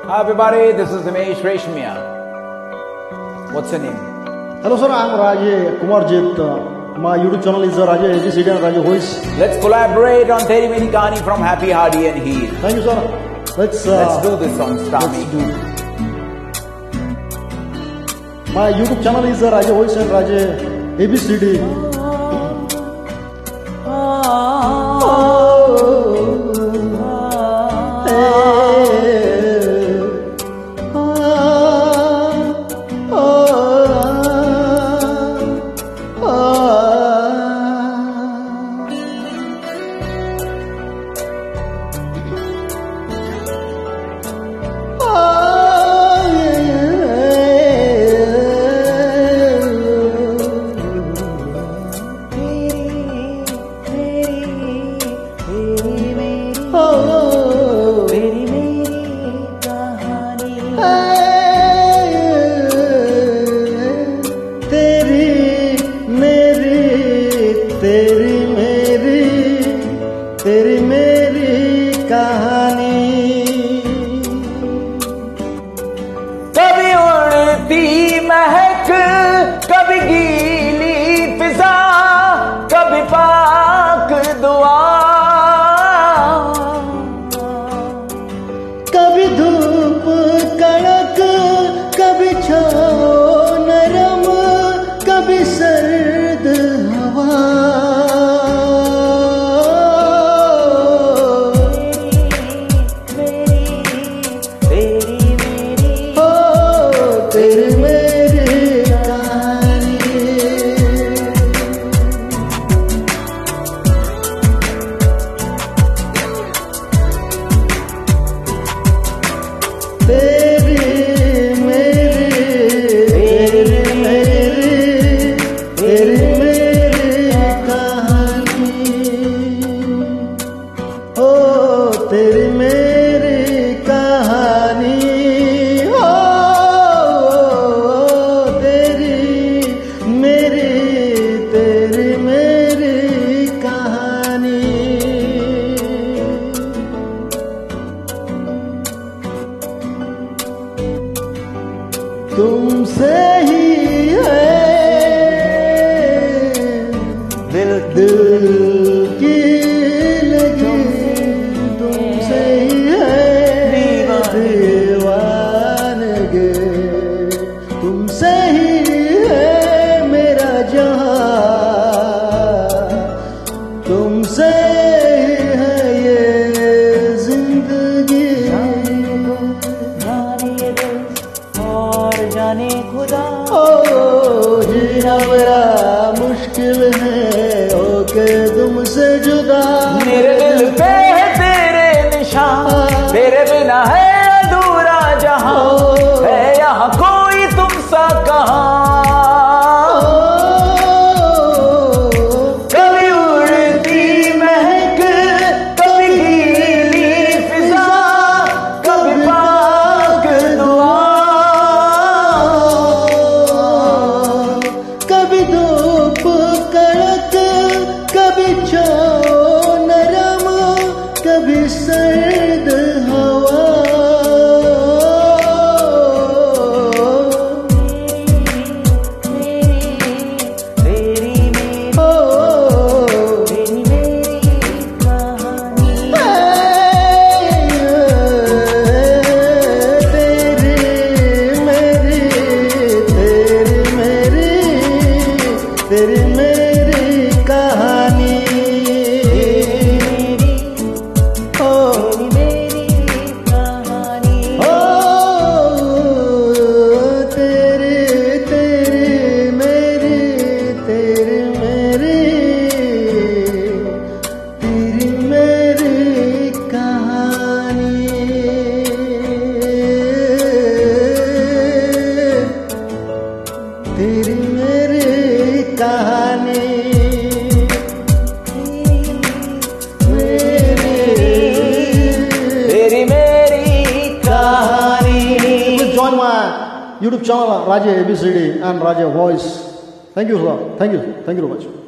Hi everybody, this is Dinesh Reshmiya. What's your name? Hello sir, I'm Rajay Kumarjit. My YouTube channel is Rajay ABCD and Rajay Voice. Let's collaborate on Teri Meri Kahani from Happy, Hardy and Heal. Thank you sir. Let's do this song, Stami. My YouTube channel is Rajay Voice and Rajay ABCD. तेरी मेरी कहानी कभी उड़ती महक, कभी गीली फिजा, कभी पाक दुआ, कभी धूप कड़क, कभी छाँव नरम, कभी सर्द हवा। तेरी मेरी कहानी हो, तेरी मेरी कहानी। तुमसे ही है दिल की लगी, दीवानगे, तुमसे ही है मेरा जहां, तुमसे ही है ये जिंदगी। जाने दिल और जाने खुदा, ओ जीना बड़ा मुश्किल है होके तुमसे जुदा। मेरे दिल पे है तेरे निशान, तेरे बिना है अधूरा जहां, है यहाँ कोई तुम सा कहां। कभी उड़ती महक, कभी गीली फिजा, कभी पाक दुआ, कभी धूप कड़क, कभी छाँव नरम, कभी सर्द हवा। तेरी मेरी कहानी हो, मेरी कहानी हो, तेरी मेरी तेरी मेरी कहानी। तेरी मेरी कहानी, तेरी मेरी कहानी। Join my YouTube channel Rajay ABCD and Rajay Voice. Thank you sir. Thank you very much.